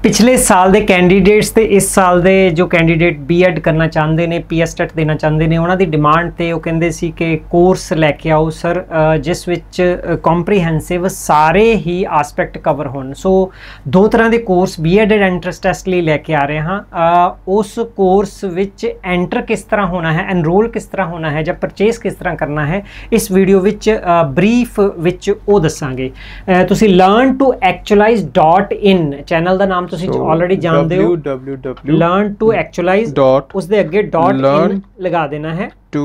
पिछले साल के कैंडीडेट्स ते इस साल के जो कैंडीडेट बीएड करना चाहते हैं पीएसटेट देना चाहते हैं उन्होंने डिमांड ते वो कहते सी कि कोर्स लैके आओ सर जिस विच कॉम्प्रीहेंसिव सारे ही आसपैक्ट कवर होन। सो दो तरह के कोर्स बीएड एंट्रेंस टेस्ट लिए लैके आ रहे हाँ। उस कोर्स विच एंटर किस तरह होना है, एनरोल किस तरह होना है, जब परचेज किस तरह करना है, इस वीडियो विच ब्रीफ विच वो दसांगे। तुसी learn2actualize.in चैनल का नाम ऑलरेडी जानते हो। learn2actualize उस दे अगे .in लगा देना है। to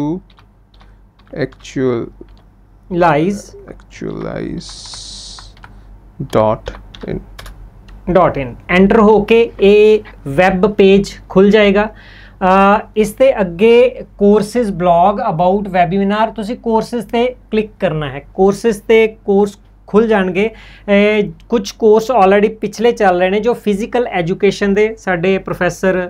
actualize .in एंटर होके ये वेब पेज खुल जाएगा। इससे अगे कोर्सेज ब्लॉग अबाउट वेबिनार तुसी कोर्सेज ते क्लिक करना है। कोर्सेज ते कोर्स खुल जाएंगे। कुछ कोर्स ऑलरेडी पिछले चल रहे हैं जो फिजिकल एजुकेशन दे साडे प्रोफैसर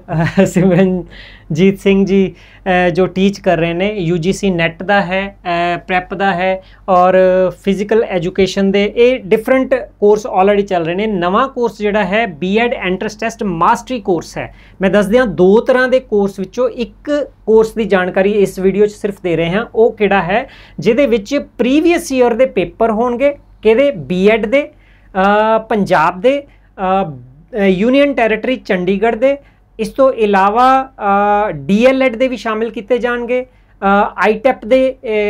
सिमरनजीत सिंह जी जो टीच कर रहे हैं। यूजीसी नेट दा है, प्रैप दा है और फिजिकल एजुकेशन दे ये डिफरेंट कोर्स ऑलरेडी चल रहे हैं। नवा कोर्स जिहड़ा है BEd entrance test mastery course है। मैं दस दियां दो तरह के कोर्स विचों एक कोर्स की जानकारी इस वीडियो सिर्फ दे रहे हैं। वो किहड़ा है जिहदे विच प्रीवियस ईयर के पेपर होणगे किहदे बीएड दे, पंजाब दे, यूनियन टैरेटरी चंडीगढ़ दे, इस तो इलावा डीएलएड दे भी शामिल किए जाएंगे, आईटेप दे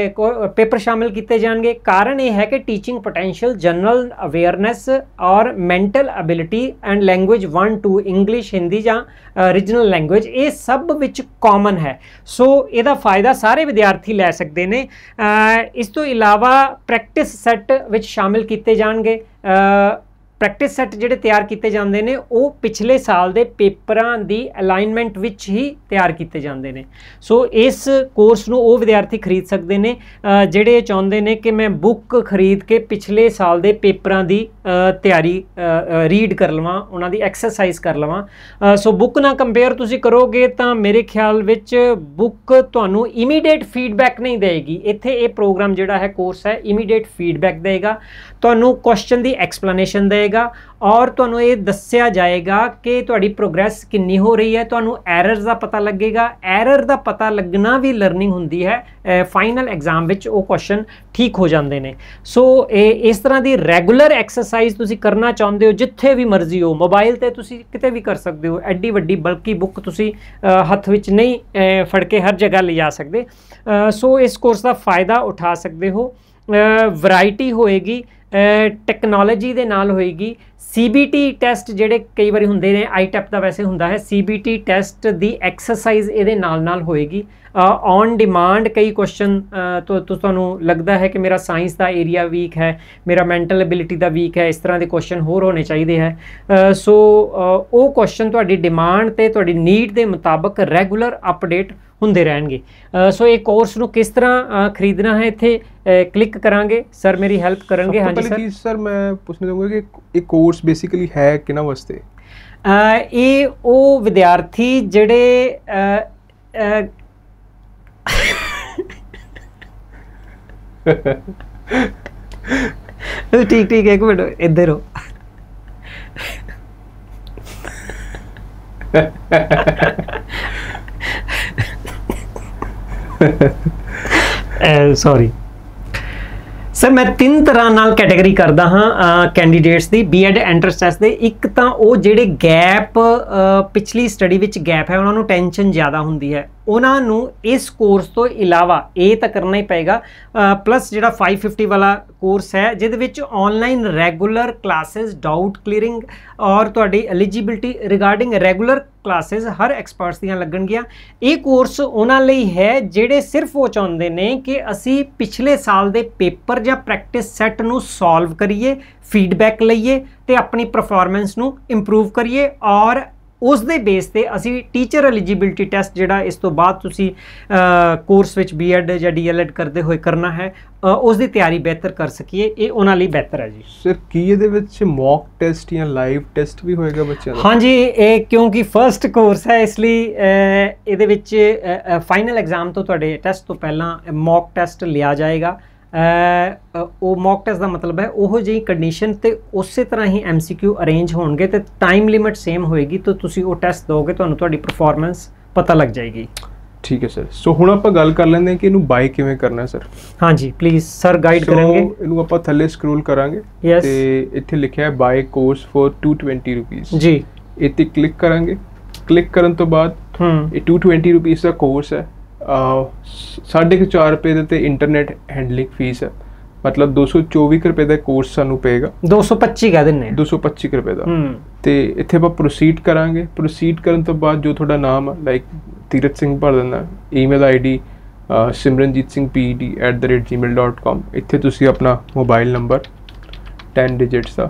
पेपर शामिल किए जाएंगे। कारण यह है कि टीचिंग पोटेंशियल, जनरल अवेयरनेस और mental ability and language 1-2 English, Hindi या रीजनल लैंग्वेज ये सब विच कॉमन है। सो इसका फायदा सारे विद्यार्थी लै सकते हैं। इस तो इलावा प्रैक्टिस सैट विच शामिल किए जाएंगे। प्रैक्टिस सैट जिहड़े तैयार किए जाते हैं वो पिछले साल के पेपरां दी अलाइनमेंट विच ही तैयार किए जाते हैं। सो इस कोर्स नूं वो विद्यार्थी खरीद सकते हैं जिहड़े चाहुंदे ने कि मैं बुक खरीद के पिछले साल के पेपरां दी तैयारी रीड कर लवां, उन्हां दी एक्सरसाइज कर लवां। सो बुक ना कंपेयर तुसीं करोगे तो मेरे ख्याल विच बुक तुहानूं इमीडिएट फीडबैक नहीं देगी। इत्थे ये प्रोग्राम जिहड़ा है कोर्स है इमीडिएट फीडबैक देगा, तुहानूं क्वेश्चन की एक्सप्लेनेशन देगा और तुहानूं ये दस्सिया जाएगा कि तुहाडी प्रोग्रेस कितनी हो रही है। तुहानूं एरर्स का पता लगेगा। एरर का पता लगना भी लर्निंग होंदी है। फाइनल एग्जाम विच वो क्वेश्चन ठीक हो जाते हैं। सो इस तरह की रेगूलर एक्सरसाइज तुसी करना चाहते हो जिथे भी मर्जी हो, मोबाइल ते तुसी किते भी कर सकते हो। एड्डी वड्डी बल्कि बुक तुसी हथ विच नहीं फड़ के हर जगह ले जा सकते। सो इस कोर्स का फ़ायदा उठा सकते हो। वैरायटी होएगी, टैक्नोलॉजी दे नाल होएगी। सीबीटी टेस्ट जिहड़े कई बार हुंदे ने, आईटेप दा वैसे हुंदा है, सीबीटी टेस्ट दी एक्सरसाइज इहदे नाल होएगी। ऑन डिमांड कई क्वेश्चन तो तुहानूं लगदा है कि मेरा साइंस का एरिया वीक है, मेरा मैंटल एबिलिटी का वीक है, इस तरह के क्वेश्चन होर होने चाहिए है। सो वो क्वेश्चन तुहाडी डिमांड ते तुहाडी नीड के मुताबक रेगूलर अपडेट होंदे रहणगे। सो एक कोर्स नूं किस तरह खरीदना है इत्थे क्लिक करांगे। सर मेरी हेल्प करेंगे। हाँ जी सर मैं पूछना चाहूँगा कि एक कोर्स बेसिकली है किना वास्ते? ये वो विद्यार्थी जिहड़े ठीक एक मिनट इधर हो। सॉरी सर मैं तीन तरह नाल कैटेगरी करदा हाँ कैंडीडेट्स दी बीएड एंट्रेंस टेस्ट दे। एक तो वो जिहड़े गैप पिछली स्टडी विच गैप है उन्होंने टेंशन ज़्यादा हुंदी है, उन्होंने इस कोर्स तो इलावा ये तो करना ही पेगा। प्लस जिहड़ा 550 वाला कोर्स है जिहदे विच online regular classes, doubt clearing और तुहाडी एलिजिबिलिटी रिगार्डिंग रेगूलर क्लासेस हर एक्सपर्ट्स दियां लगणगियां। ये कोर्स उन्हां लई है जिहड़े सिर्फ वो चाहुंदे ने कि असी पिछले साल दे पेपर या प्रैक्टिस सैट नूं सॉल्व करिए, फीडबैक लईए ते अपनी परफॉर्मेंस नूं इंप्रूव करिए और उस दे बेस ते असी टीचर एलिजिबिलिटी टेस्ट जिहड़ा इस तो बाद तुसी कोर्स विच बीएड या डीएलएड करते हुए करना है उस दी तैयारी बेहतर कर सकीए। ये उन्हां लई बेहतर है जी। सर की इहदे विच मॉक टेस्ट या लाइव टेस्ट भी होएगा बच्चों दा? हाँ जी, ये क्योंकि फर्स्ट कोर्स है इसलिए इहदे विच फाइनल एग्जाम तो तुहाडे टेस्ट तो पहला मॉक टेस्ट लिया जाएगा। ਉਹ ਮੌਕ ਟੈਸਟ ਦਾ ਮਤਲਬ ਹੈ ਉਹੋ ਜਿਹੀ ਕੰਡੀਸ਼ਨ ਤੇ ਉਸੇ ਤਰ੍ਹਾਂ ਹੀ MCQ ਅਰੇਂਜ ਹੋਣਗੇ ਤੇ ਟਾਈਮ ਲਿਮਿਟ ਸੇਮ ਹੋਏਗੀ, ਤਾਂ ਤੁਸੀਂ ਉਹ ਟੈਸਟ ਦੋਗੇ, ਤੁਹਾਨੂੰ ਤੁਹਾਡੀ ਪਰਫਾਰਮੈਂਸ ਪਤਾ ਲੱਗ ਜਾਏਗੀ। ਠੀਕ ਹੈ ਸਰ। ਸੋ ਹੁਣ ਆਪਾਂ ਗੱਲ ਕਰ ਲੈਂਦੇ ਹਾਂ ਕਿ ਇਹਨੂੰ ਬਾਈ ਕਿਵੇਂ ਕਰਨਾ ਸਰ। ਹਾਂਜੀ ਪਲੀਜ਼ ਸਰ ਗਾਈਡ ਕਰਾਂਗੇ। ਇਹਨੂੰ ਆਪਾਂ ਥੱਲੇ ਸਕਰੋਲ ਕਰਾਂਗੇ ਤੇ ਇੱਥੇ ਲਿਖਿਆ ਹੈ ਬਾਈ ਕੋਰਸ ਫॉर 220 ਰੁਪੀਸ ਜੀ, ਇੱਥੇ ਕਲਿੱਕ ਕਰਾਂਗੇ। ਕਲਿੱਕ ਕਰਨ ਤੋਂ ਬਾਅਦ ਇਹ 220 ਰੁਪੀਸ ਦਾ ਕੋਰਸ ਹੈ। 4.5 ਰੁਪਏ ਦੇ ਤੇ ਇੰਟਰਨੈਟ ਹੈਂਡਲਿੰਗ ਫੀਸ ਹੈ, ਮਤਲਬ 224 ਰੁਪਏ ਦਾ ਕੋਰਸ ਸਾਨੂੰ ਪਏਗਾ। 225 ਕਹਿ ਦਿੰਨੇ 225 ਰੁਪਏ ਦਾ। ਤੇ ਇੱਥੇ ਆਪਾਂ ਪ੍ਰੋਸੀਡ ਕਰਾਂਗੇ। ਪ੍ਰੋਸੀਡ ਕਰਨ ਤੋਂ ਬਾਅਦ ਜੋ ਤੁਹਾਡਾ ਨਾਮ ਹੈ ਲਾਈਕ ਤੀਰਥ ਸਿੰਘ ਭਰ ਦੇਣਾ, ਈਮੇਲ ID simranjitsinghped@gmail.com, ਇੱਥੇ ਤੁਸੀਂ ਆਪਣਾ ਮੋਬਾਈਲ ਨੰਬਰ 10 ਡਿਜਿਟਸ ਦਾ,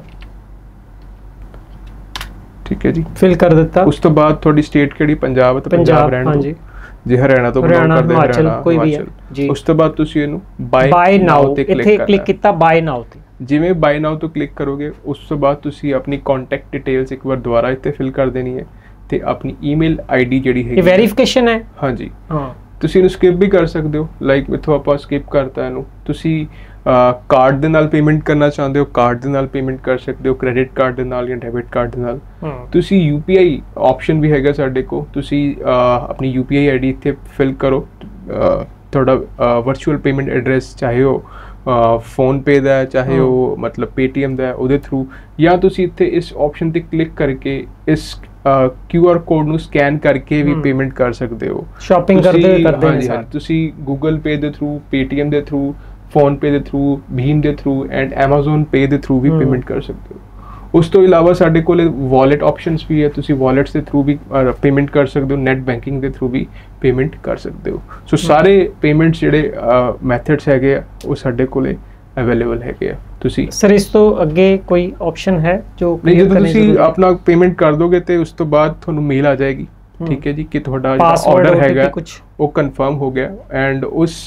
ਠੀਕ ਹੈ ਜੀ, ਫਿਲ ਕਰ ਦਿੱਤਾ। ਉਸ ਤੋਂ ਬਾਅਦ ਤੁਹਾਡੀ ਸਟੇਟ ਕਿਹੜੀ, ਪੰਜਾਬ ਤਾਂ ਪੰਜਾਬ ਰਹਿਣ ਦਿਓ, ਜੇ ਹਰਿਆਣਾ ਤੋਂ ਬਿਲੋਂਗ ਕਰਦੇ ਹਰਿਆਣਾ ਕੋਈ ਵੀ ਹੈ ਜੀ। ਉਸ ਤੋਂ ਬਾਅਦ ਤੁਸੀਂ ਇਹਨੂੰ ਬਾਈ ਨਾਓ ਤੇ ਕਲਿੱਕ ਕੀਤਾ। ਬਾਈ ਨਾਓ ਤੇ ਜਿਵੇਂ ਬਾਈ ਨਾਓ ਤੋਂ ਕਲਿੱਕ ਕਰੋਗੇ ਉਸ ਤੋਂ ਬਾਅਦ ਤੁਸੀਂ ਆਪਣੀ ਕੰਟੈਕਟ ਡਿਟੇਲਸ ਇੱਕ ਵਾਰ ਦੁਬਾਰਾ ਇੱਥੇ ਫਿਲ ਕਰ ਦੇਣੀ ਹੈ ਤੇ ਆਪਣੀ ਈਮੇਲ ID ਜਿਹੜੀ ਹੈਗੀ, ਇਹ ਵੈਰੀਫਿਕੇਸ਼ਨ ਹੈ। ਹਾਂਜੀ ਹਾਂ, ਤੁਸੀਂ ਇਹਨੂੰ ਸਕਿਪ ਵੀ ਕਰ ਸਕਦੇ ਹੋ, ਲਾਈਕ ਇੱਥੋਂ ਆਪਾਂ ਸਕਿਪ ਕਰਤਾ ਇਹਨੂੰ। ਤੁਸੀਂ ਕਾਰਡ ਦੇ ਨਾਲ ਪੇਮੈਂਟ ਕਰਨਾ ਚਾਹੁੰਦੇ ਹੋ, ਕਾਰਡ ਦੇ ਨਾਲ ਪੇਮੈਂਟ ਕਰ ਸਕਦੇ ਹੋ, ਕ੍ਰੈਡਿਟ ਕਾਰਡ ਦੇ ਨਾਲ ਜਾਂ ਡੈਬਿਟ ਕਾਰਡ ਦੇ ਨਾਲ। ਤੁਸੀਂ UPI ਆਪਸ਼ਨ ਵੀ ਹੈਗਾ ਸਾਡੇ ਕੋਲ, ਤੁਸੀਂ ਆਪਣੀ UPI ID ਇੱਥੇ ਫਿਲ ਕਰੋ। ਤੁਹਾਡਾ ਵਰਚੁਅਲ ਪੇਮੈਂਟ ਐਡਰੈਸ ਚਾਹੇ ਉਹ ਫੋਨਪੇ ਦਾ, ਚਾਹੇ ਉਹ ਮਤਲਬ Paytm ਦਾ, ਉਹਦੇ ਥਰੂ, ਜਾਂ ਤੁਸੀਂ ਇੱਥੇ ਇਸ ਆਪਸ਼ਨ ਤੇ ਕਲਿੱਕ ਕਰਕੇ ਇਸ QR ਕੋਡ ਨੂੰ ਸਕੈਨ ਕਰਕੇ ਵੀ ਪੇਮੈਂਟ ਕਰ ਸਕਦੇ ਹੋ। ਸ਼ਾਪਿੰਗ ਕਰਦੇ ਨੇ ਤੁਸੀਂ Google Pay ਦੇ ਥਰੂ, Paytm ਦੇ ਥਰੂ, ਫੋਨਪੇ ਦੇ ਥਰੂ, ਭੀਮ ਦੇ ਥਰੂ ਐਂਡ Amazon Pay ਦੇ ਥਰੂ ਵੀ ਪੇਮੈਂਟ ਕਰ ਸਕਦੇ ਹੋ। ਉਸ ਤੋਂ ਇਲਾਵਾ ਸਾਡੇ ਕੋਲ ਵਾਲਟ ਆਪਸ਼ਨਸ ਵੀ ਹੈ, ਤੁਸੀਂ ਵਾਲਟਸ ਦੇ ਥਰੂ ਵੀ ਪੇਮੈਂਟ ਕਰ ਸਕਦੇ ਹੋ, ਨੈਟ ਬੈਂਕਿੰਗ ਦੇ ਥਰੂ ਵੀ ਪੇਮੈਂਟ ਕਰ ਸਕਦੇ ਹੋ। ਸੋ ਸਾਰੇ ਪੇਮੈਂਟਸ ਜਿਹੜੇ ਮੈਥਡਸ ਹੈਗੇ ਆ ਉਹ ਸਾਡੇ ਕੋਲੇ ਅਵੇਲੇਬਲ ਹੈਗੇ ਆ। ਤੁਸੀਂ ਸਰ ਇਸ ਤੋਂ ਅੱਗੇ ਕੋਈ ਆਪਸ਼ਨ ਹੈ ਜੋ ਨਹੀਂ, ਜਦੋਂ ਤੁਸੀਂ ਆਪਣਾ ਪੇਮੈਂਟ ਕਰ ਦੋਗੇ ਤੇ ਉਸ ਤੋਂ ਬਾਅਦ ਤੁਹਾਨੂੰ ਮੇਲ ਆ ਜਾਏਗੀ, ਠੀਕ ਹੈ ਜੀ, ਕਿ ਤੁਹਾਡਾ ਜਿਹੜਾ ਆਰਡਰ ਹੈਗਾ ਉਹ ਕਨਫਰਮ ਹੋ ਗਿਆ ਐਂਡ ਉਸ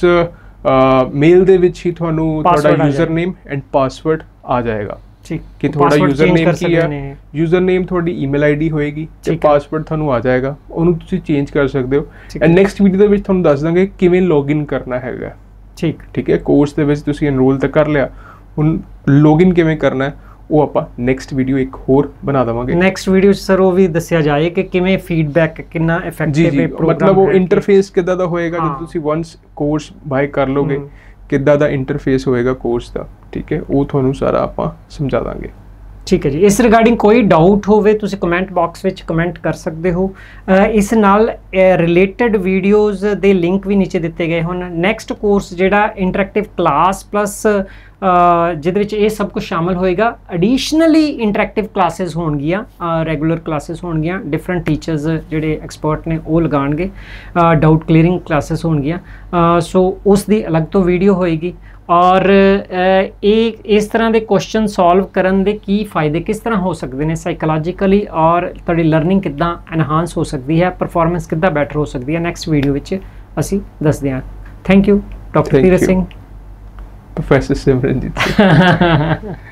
ਮੇਲ ਦੇ ਵਿੱਚ ਹੀ ਤੁਹਾਨੂੰ ਤੁਹਾਡਾ ਯੂਜ਼ਰ ਨੇਮ ਐਂਡ ਪਾਸਵਰਡ ਆ ਜਾਏਗਾ। ਠੀਕ, ਕਿ ਤੁਹਾਡਾ ਯੂਜ਼ਰ ਨੇਮ ਕੀ ਹੈ, ਯੂਜ਼ਰ ਨੇਮ ਤੁਹਾਡੀ ਈਮੇਲ ID ਹੋਏਗੀ ਤੇ ਪਾਸਵਰਡ ਤੁਹਾਨੂੰ ਆ ਜਾਏਗਾ, ਉਹਨੂੰ ਤੁਸੀਂ ਚੇਂਜ ਕਰ ਸਕਦੇ ਹੋ। ਐਂਡ ਨੈਕਸਟ ਵੀਡੀਓ ਦੇ ਵਿੱਚ ਤੁਹਾਨੂੰ ਦੱਸ ਦਾਂਗੇ ਕਿਵੇਂ ਲੌਗਇਨ ਕਰਨਾ ਹੈਗਾ। ਠੀਕ ਹੈ, ਕੋਰਸ ਦੇ ਵਿੱਚ ਤੁਸੀਂ ਐਨਰੋਲ ਤਾਂ ਕਰ ਲਿਆ, ਹੁਣ ਲੌਗਇਨ ਕਿਵੇਂ ਕਰਨਾ ਹੈ ਉਹ ਆਪਾਂ ਨੈਕਸਟ ਵੀਡੀਓ ਇੱਕ ਹੋਰ ਬਣਾ ਦੇਵਾਂਗੇ। ਨੈਕਸਟ ਵੀਡੀਓ ਸਰ ਉਹ ਵੀ ਦੱਸਿਆ ਜਾਏ ਕਿ ਕਿਵੇਂ ਫੀਡਬੈਕ ਕਿੰਨਾ ਇਫੈਕਟਿਵ ਹੈ ਪ੍ਰੋਗਰਾਮ, ਮਤਲਬ ਉਹ ਇੰਟਰਫੇਸ ਕਿੱਦਾਂ ਦਾ ਹੋਏਗਾ ਜਦੋਂ ਤੁਸੀਂ ਵਾਂਸ ਕੋਰਸ ਬਾਈ ਕਰ ਲੋਗੇ, ਕਿੱਦਾਂ ਦਾ ਇੰਟਰਫੇਸ ਹੋਏਗਾ ਕੋਰਸ ਦਾ, ਠੀਕ ਹੈ, ਉਹ ਤੁਹਾਨੂੰ ਸਾਰਾ ਆਪਾਂ ਸਮਝਾ ਦਾਂਗੇ। ਠੀਕ ਹੈ ਜੀ। ਇਸ ਰਿਗਾਰਡਿੰਗ ਕੋਈ ਡਾਊਟ ਹੋਵੇ ਤੁਸੀਂ ਕਮੈਂਟ ਬਾਕਸ ਵਿੱਚ ਕਮੈਂਟ ਕਰ ਸਕਦੇ ਹੋ। ਇਸ ਨਾਲ ਰਿਲੇਟਡ ਵੀਡੀਓਜ਼ ਦੇ ਲਿੰਕ ਵੀ ਨੀਚੇ ਦਿੱਤੇ ਗਏ ਹਨ। ਨੈਕਸਟ ਕੋਰਸ ਜਿਹੜਾ ਇੰਟਰੈਕਟਿਵ ਕਲਾਸ ਪਲੱਸ ਜਿਹਦੇ ਵਿੱਚ ਇਹ ਸਭ ਕੁਝ ਸ਼ਾਮਲ ਹੋਏਗਾ, ਐਡੀਸ਼ਨਲੀ ਇੰਟਰੈਕਟਿਵ ਕਲਾਸਿਸ ਹੋਣਗੀਆਂ, ਰੈਗੂਲਰ ਕਲਾਸਿਸ ਹੋਣਗੀਆਂ, ਡਿਫਰੈਂਟ ਟੀਚਰਸ ਜਿਹੜੇ ਐਕਸਪਰਟ ਨੇ ਉਹ ਲਗਾਉਣਗੇ, ਡਾਊਟ ਕਲੀਅਰਿੰਗ ਕਲਾਸਿਸ ਹੋਣਗੀਆਂ। ਸੋ ਉਸ ਦੀ ਅਲੱਗ ਤੋਂ ਵੀਡੀਓ ਹੋਏਗੀ। ਔਰ ਇਹ ਇਸ ਤਰ੍ਹਾਂ ਦੇ ਕੁਐਸਚਨ ਸੋਲਵ ਕਰਨ ਦੇ ਕੀ ਫਾਇਦੇ ਕਿਸ ਤਰ੍ਹਾਂ ਹੋ ਸਕਦੇ ਨੇ ਸਾਈਕੋਲੋਜੀਕਲੀ, ਔਰ ਤੁਹਾਡੀ ਲਰਨਿੰਗ ਕਿੱਦਾਂ ਐਨਹਾਂਸ ਹੋ ਸਕਦੀ ਹੈ, ਪਰਫਾਰਮੈਂਸ ਕਿੱਦਾਂ ਬੈਟਰ ਹੋ ਸਕਦੀ ਹੈ, ਨੈਕਸਟ ਵੀਡੀਓ ਵਿੱਚ ਅਸੀਂ ਦੱਸਦੇ ਹਾਂ। ਥੈਂਕ ਯੂ ਡਾਕਟਰ ਤੀਰਥ ਸਿੰਘ, ਪ੍ਰੋਫੈਸਰ ਸਿਮਰਨਜੀਤ ਸਿੰਘ।